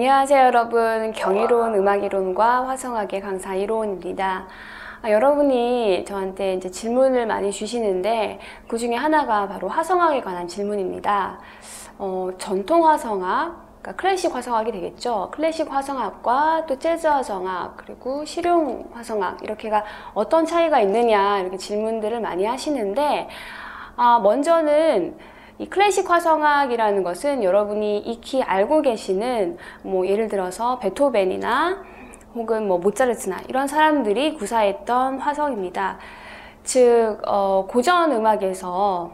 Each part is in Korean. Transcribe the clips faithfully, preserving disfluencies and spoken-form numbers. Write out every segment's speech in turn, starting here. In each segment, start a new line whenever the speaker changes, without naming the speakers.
안녕하세요 여러분. 경이로운 음악이론과 화성학의 강사 이로운입니다. 아, 여러분이 저한테 이제 질문을 많이 주시는데 그 중에 하나가 바로 화성학에 관한 질문입니다. 어, 전통 화성학, 그러니까 클래식 화성학이 되겠죠. 클래식 화성학과 또 재즈 화성학, 그리고 실용 화성학, 이렇게가 어떤 차이가 있느냐, 이렇게 질문들을 많이 하시는데, 아, 먼저는 이 클래식 화성학이라는 것은 여러분이 익히 알고 계시는 뭐 예를 들어서 베토벤이나 혹은 뭐 모차르트나 이런 사람들이 구사했던 화성입니다. 즉 어, 고전 음악에서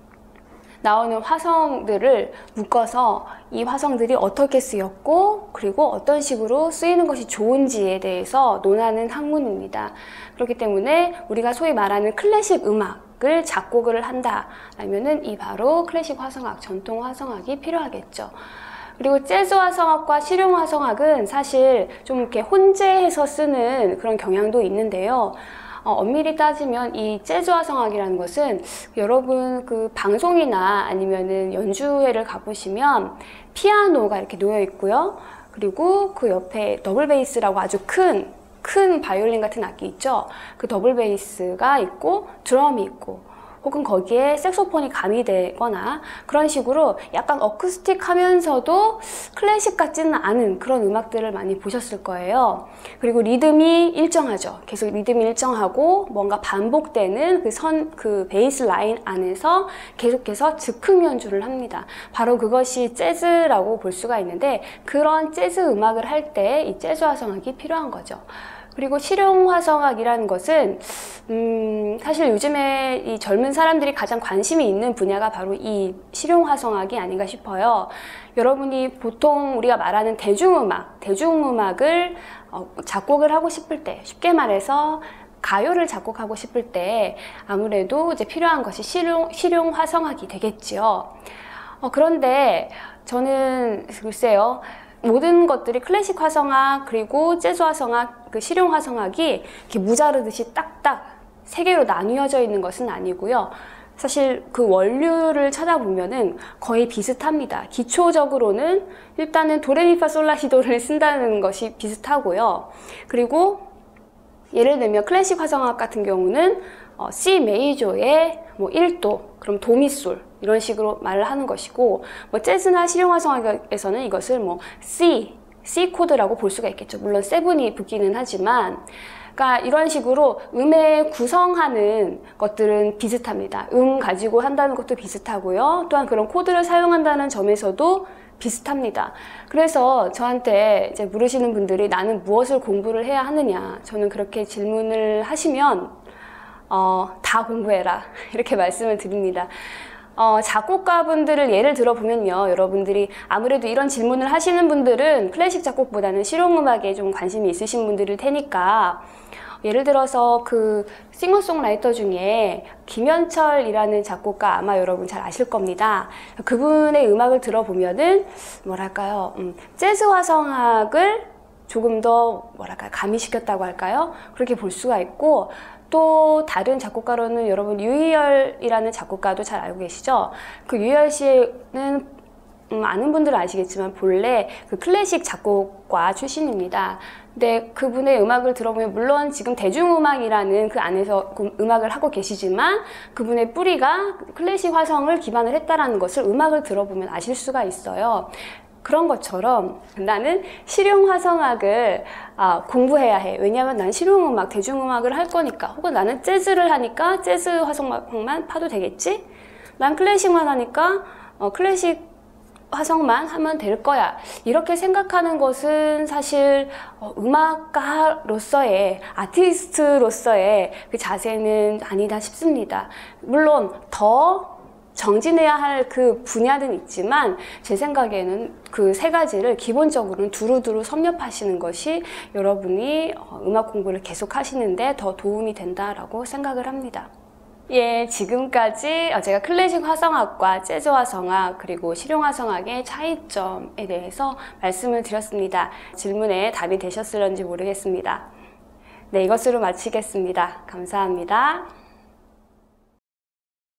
나오는 화성들을 묶어서 이 화성들이 어떻게 쓰였고 그리고 어떤 식으로 쓰이는 것이 좋은지에 대해서 논하는 학문입니다. 그렇기 때문에 우리가 소위 말하는 클래식 음악을 작곡을 한다 라면은 이 바로 클래식 화성학, 전통 화성학이 필요하겠죠. 그리고 재즈 화성학과 실용 화성학은 사실 좀 이렇게 혼재해서 쓰는 그런 경향도 있는데요. 어, 엄밀히 따지면 이 재즈 화성학이라는 것은 여러분 그 방송이나 아니면은 연주회를 가보시면 피아노가 이렇게 놓여 있고요. 그리고 그 옆에 더블 베이스라고 아주 큰, 큰 바이올린 같은 악기 있죠. 그 더블 베이스가 있고 드럼이 있고 혹은 거기에 색소폰이 가미되거나 그런 식으로 약간 어쿠스틱 하면서도 클래식 같지는 않은 그런 음악들을 많이 보셨을 거예요. 그리고 리듬이 일정하죠. 계속 리듬이 일정하고 뭔가 반복되는 그 선, 그 베이스 라인 안에서 계속해서 즉흥 연주를 합니다. 바로 그것이 재즈라고 볼 수가 있는데 그런 재즈 음악을 할 때 이 재즈 화성학이 필요한 거죠. 그리고 실용 화성학이라는 것은 음, 사실 요즘에 이 젊은 사람들이 가장 관심이 있는 분야가 바로 이 실용 화성학이 아닌가 싶어요. 여러분이 보통 우리가 말하는 대중음악, 대중음악을 어, 작곡을 하고 싶을 때, 쉽게 말해서 가요를 작곡하고 싶을 때 아무래도 이제 필요한 것이 실용, 실용 화성학이 되겠지요. 어, 그런데 저는 글쎄요. 모든 것들이 클래식 화성학 그리고 재즈 화성학, 그 실용 화성학이 이렇게 무자르듯이 딱딱 세 개로 나뉘어져 있는 것은 아니고요. 사실 그 원류를 찾아보면은 거의 비슷합니다. 기초적으로는 일단은 도레미파솔라시도를 쓴다는 것이 비슷하고요. 그리고 예를 들면 클래식 화성학 같은 경우는 어, C 메이저의 뭐 일 도, 그럼 도미솔 이런 식으로 말을 하는 것이고, 뭐 재즈나 실용 화성학에서는 이것을 뭐 C, C 코드라고 볼 수가 있겠죠. 물론 세븐이 붙기는 하지만, 그러니까 이런 식으로 음의 구성하는 것들은 비슷합니다. 음 가지고 한다는 것도 비슷하고요. 또한 그런 코드를 사용한다는 점에서도 비슷합니다. 그래서 저한테 이제 물으시는 분들이 나는 무엇을 공부를 해야 하느냐, 저는 그렇게 질문을 하시면 어, 다 공부해라 이렇게 말씀을 드립니다. 어, 작곡가분들을 예를 들어보면요, 여러분들이 아무래도 이런 질문을 하시는 분들은 클래식 작곡보다는 실용음악에 좀 관심이 있으신 분들일 테니까, 예를 들어서 그 싱어송라이터 중에 김현철이라는 작곡가 아마 여러분 잘 아실 겁니다. 그분의 음악을 들어보면은 뭐랄까요, 음, 재즈 화성학을 조금 더 뭐랄까요, 가미시켰다고 할까요? 그렇게 볼 수가 있고, 또 다른 작곡가로는 여러분 유희열이라는 작곡가도 잘 알고 계시죠? 그 유희열 씨는 음, 아는 분들은 아시겠지만 본래 그 클래식 작곡가 출신입니다. 근데 그분의 음악을 들어보면 물론 지금 대중음악이라는 그 안에서 음악을 하고 계시지만 그분의 뿌리가 클래식 화성을 기반을 했다라는 것을 음악을 들어보면 아실 수가 있어요. 그런 것처럼 나는 실용 화성학을 아, 공부해야 해. 왜냐하면 난 실용음악, 대중음악을 할 거니까. 혹은 나는 재즈를 하니까 재즈 화성만 파도 되겠지? 난 클래식만 하니까 어, 클래식 화성만 하면 될 거야. 이렇게 생각하는 것은 사실 어, 음악가로서의, 아티스트로서의 그 자세는 아니다 싶습니다. 물론 더 정진해야 할 그 분야는 있지만 제 생각에는 그 세 가지를 기본적으로는 두루두루 섭렵하시는 것이 여러분이 음악 공부를 계속 하시는데 더 도움이 된다라고 생각을 합니다. 예, 지금까지 제가 클래식 화성학과 재즈 화성학 그리고 실용 화성학의 차이점에 대해서 말씀을 드렸습니다. 질문에 답이 되셨을런지 모르겠습니다. 네, 이것으로 마치겠습니다. 감사합니다.